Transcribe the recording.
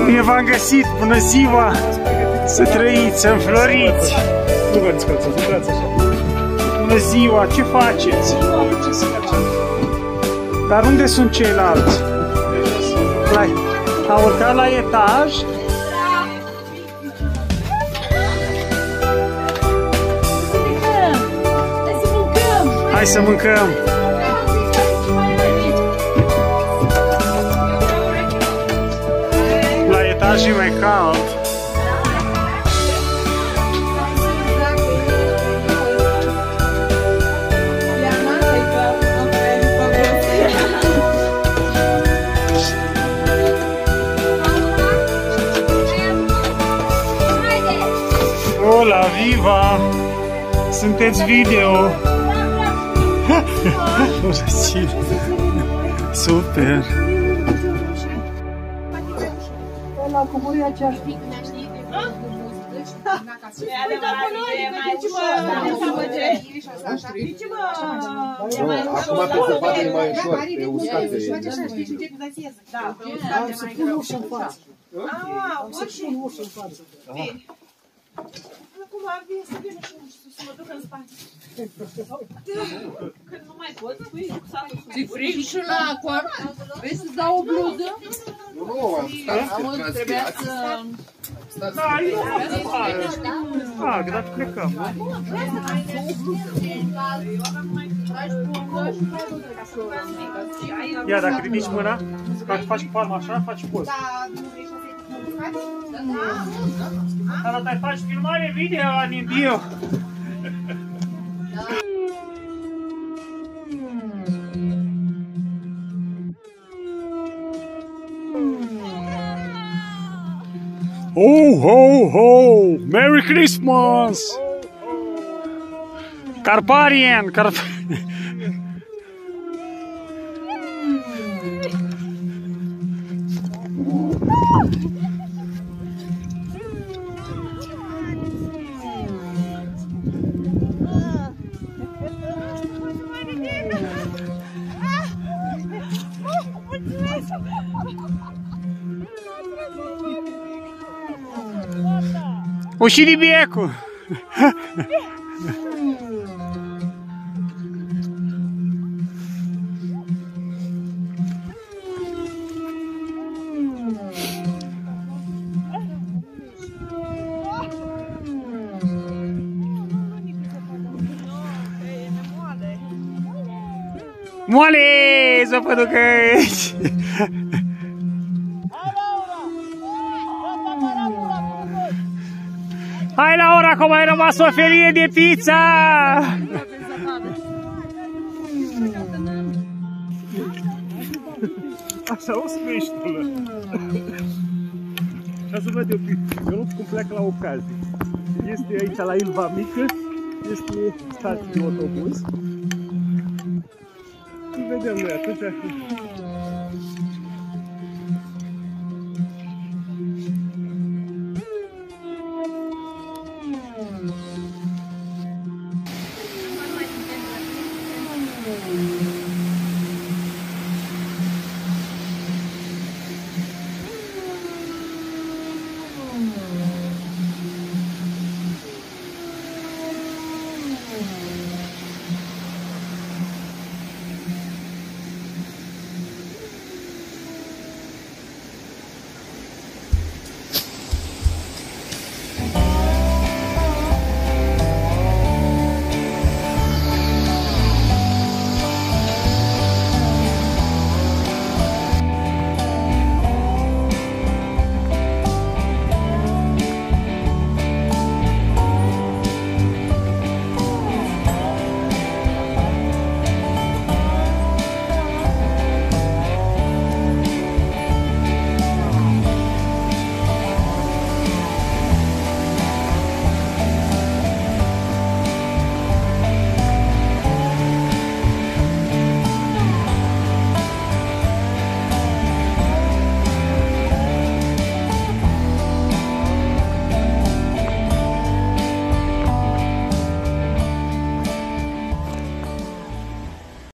Bine v-am găsit! Bună ziua! Să trăiți, să înfloriți! Nu vă descălțați, intrați așa. Bună ziua! Ce faceți? Dar unde sunt ceilalți? A urcat la etaj? Hai să mâncăm! La etaj e mai cald. Hola, viva! Sunteți video! Super! Ăla coborâi aceeași pic. Acum pe zăpadă e mai ușor, pe uscat de el. Am să pun ușă în față. Am să pun ușă în față. Acum vine să vină și să mă duc în spate. Când nu mai pot, spui cu satul. Ți-i frig și la acord? Vrei să-ți dau o bluză? Nu, am stat, Trebuia să... Da, eu am că dacă plecăm, nu? Ia, dacă ridici mâna, dacă faci cu palma așa, faci post. Dar dacă faci filmare video, din bio. Ho, ho, ho! Merry Christmas! Carparian! O șiribiecu! Moale! Zăpăducăți! Hai Laura, că mai rămas o felie de pizza! Așa o smeștulă. Ca să văd eu cum pleacă la ocazie. Este aici la Ilva Mică, este stație de autobuz. Și vedem noi atunci.